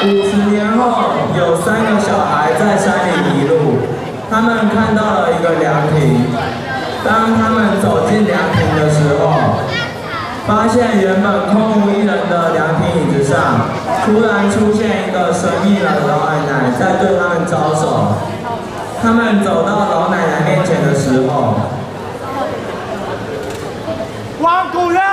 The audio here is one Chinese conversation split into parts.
50年后，有3个小孩在山里迷路，他们看到了一个凉亭。当他们走进凉亭的时候，发现原本空无一人的凉亭椅子上，突然出现一个神秘的老奶奶在对他们招手。他们走到老奶奶面前的时候， 王古人。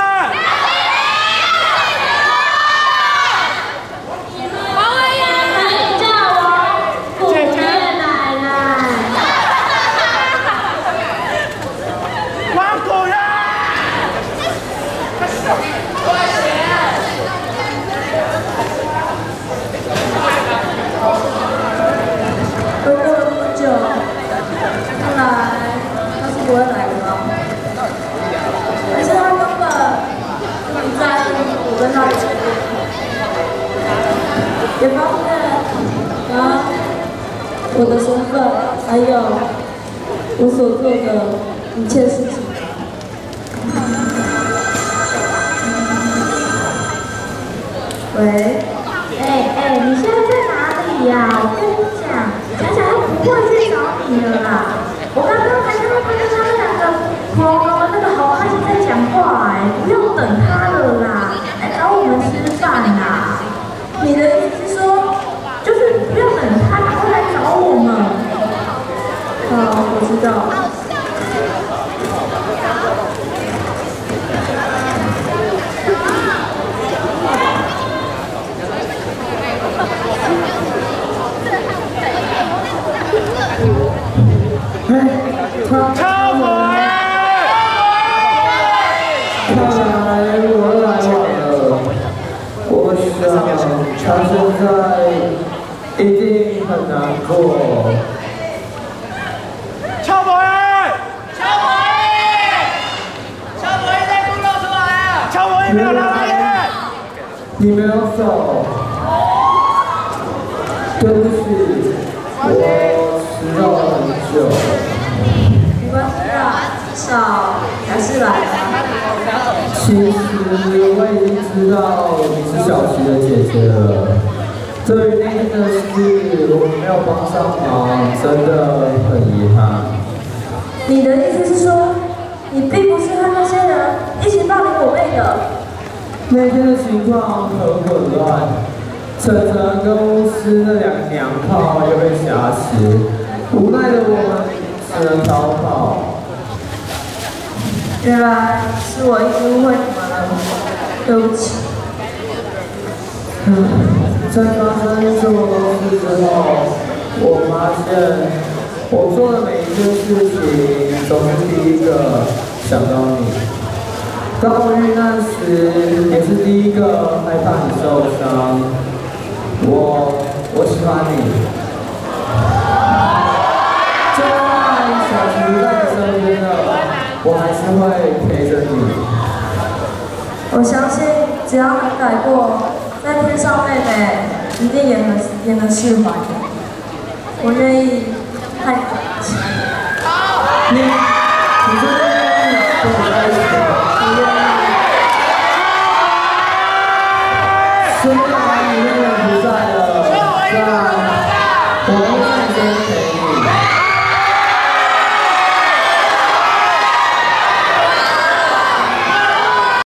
不会来的吗？而且他根本不在意我跟他的结论，也方便我的身份，还有我所做的一切事情。喂， 你现在在哪里呀？我跟你讲，小小他不会去找你了啦。我刚刚还看到他跟他们2个普龙龙的那个好开心在讲话不用等他了啦，来找我们吃饭啦。 你的意思是说， 就是不要等他，赶快来找我们。 好，我知道。 超模！ 看来我来晚了。我想他现在一定很难过。 超模耶！超模耶！超模耶在公路出来啊！超模耶没有来耶！ 你没有走。对不起，我迟到了很久。 没关系啦，至少还是来了。 其实我已经知道你是小琪的姐姐了。对于那天的事，我没有帮上忙，真的很遗憾。 你的意思是说，你并不是和那些人一起霸凌我妹的？ 那天的情况很混乱，晨晨跟巫师那2个娘炮又被挟持，无奈的我们只能逃跑。 原来是我一直误会你们了，对不起。 在发生这么多事之后，我发现我做的每一件事情都是第一个想到你。当我遇难时，也是第一个害怕你受伤。我喜欢你。就算小琪不在你身边了。 我还是会陪着你。 我相信，只要能改过，在天上妹妹一定也能释怀的。我愿意爱你。 你真的愿意跟我在一起吗？虽然你妹妹不在了，